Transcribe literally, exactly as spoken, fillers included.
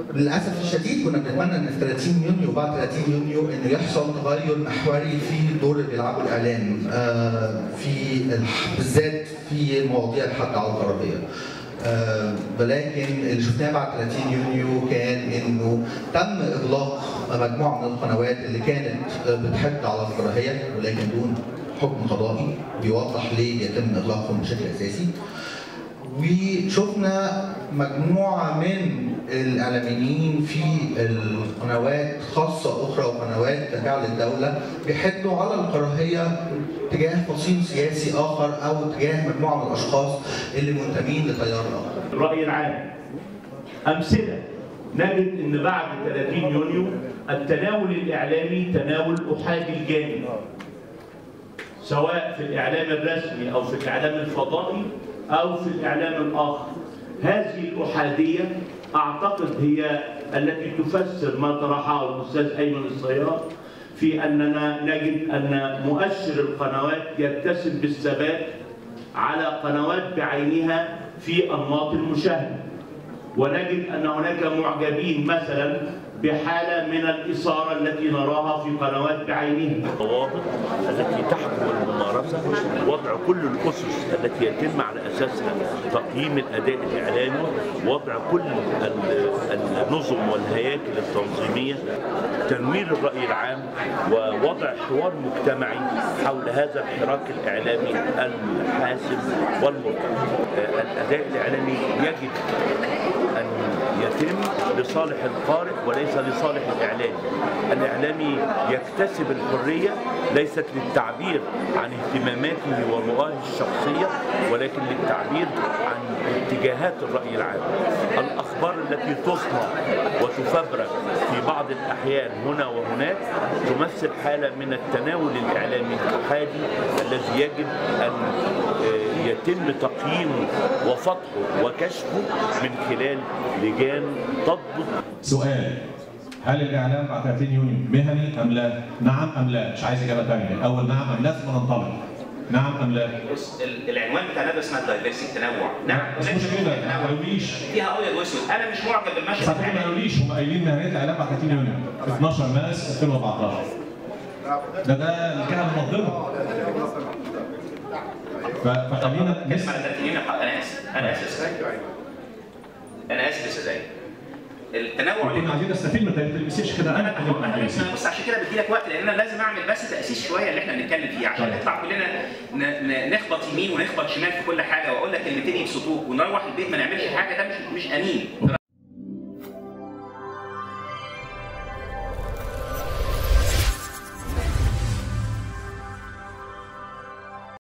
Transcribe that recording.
للاسف الشديد كنا بنتمنى ان في ثلاثين يونيو وبعد ثلاثين يونيو انه يحصل تغير محوري في دور اللي بيلعبه الاعلام في بالذات في مواضيع الحد على الكراهيه. ولكن اللي شفناه بعد ثلاثين يونيو كان انه تم اغلاق مجموعه من القنوات اللي كانت بتحد على الكراهيه ولكن دون حكم قضائي بيوضح ليه يتم اغلاقهم بشكل اساسي. وشفنا مجموعه من الاعلاميين في القنوات خاصه اخرى وقنوات تابعه للدوله بيحدوا على الكراهيه تجاه فصيل سياسي اخر او تجاه مجموعه من الاشخاص اللي منتمين لتيار اخر. الراي العام امثله نجد ان بعد ثلاثين يونيو التناول الاعلامي تناول احادي الجانب، سواء في الاعلام الرسمي او في الاعلام الفضائي او في الاعلام الاخر. هذه الاحاديه اعتقد هي التي تفسر ما طرحه الاستاذ ايمن الصياد في اننا نجد ان مؤشر القنوات يتسم بالثبات على قنوات بعينها في انماط المشاهده، ونجد ان هناك معجبين مثلا بحاله من الاثاره التي نراها في قنوات بعينها. الضوابط التي تحكم الممارسه، وضع كل الاسس التي يتم على اساسها تقييم الاداء الاعلامي، وضع كل النظم والهياكل التنظيميه، تنوير الراي العام، ووضع حوار مجتمعي حول هذا الحراك الاعلامي الحاسم والمرتقب. الاداء الاعلامي يجب ان يتم لصالح القارئ وليس لصالح الاعلامي. الاعلامي يكتسب الحريه ليست للتعبير عن اهتماماته ورؤاه الشخصيه ولكن للتعبير عن اتجاهات الراي العام. الاخبار التي تصنع وتفبرك في بعض الاحيان هنا وهناك تمثل حاله من التناول الاعلامي الاحادي الذي يجب ان يتم تقييمه وفتحه وكشفه من خلال لجان تضبط. سؤال: هل الاعلام بعد ثلاثين يونيو مهني ام لا؟ نعم ام لا؟ مش عايز اجابه ثانيه، الاول نعم ام لا ثم ننطلق. نعم ام لا؟ بص، العنوان بتاع ده اسمها الدايفرسيتي، التنوع. نعم مش مشكله، ما قالوليش فيها ابيض واسود، انا مش معجب بالمشهد. صحيح ما قالوليش، هم قايلين مهنيه الاعلام بعد ثلاثين يونيو اثناشر مارس ألفين وأربعتاشر. ده ده الجهه المنظمه. فخلينا نسمع ثلاثين يونيو. انا اسف انا اسف انا اسف يا استاذ ايمن. التنوع اللي كنا عايزين نستفيد من ما تلبسيش كده. انا انا بص عشان كده بدي لك وقت لان انا لازم اعمل بس تاسيس شويه اللي احنا بنتكلم فيه عشان نطلع كلنا نخبط يمين ونخبط شمال في كل حاجه واقول لك كلمتين يبسطوك ونروح البيت ما نعملش حاجه. ده مش مش امين.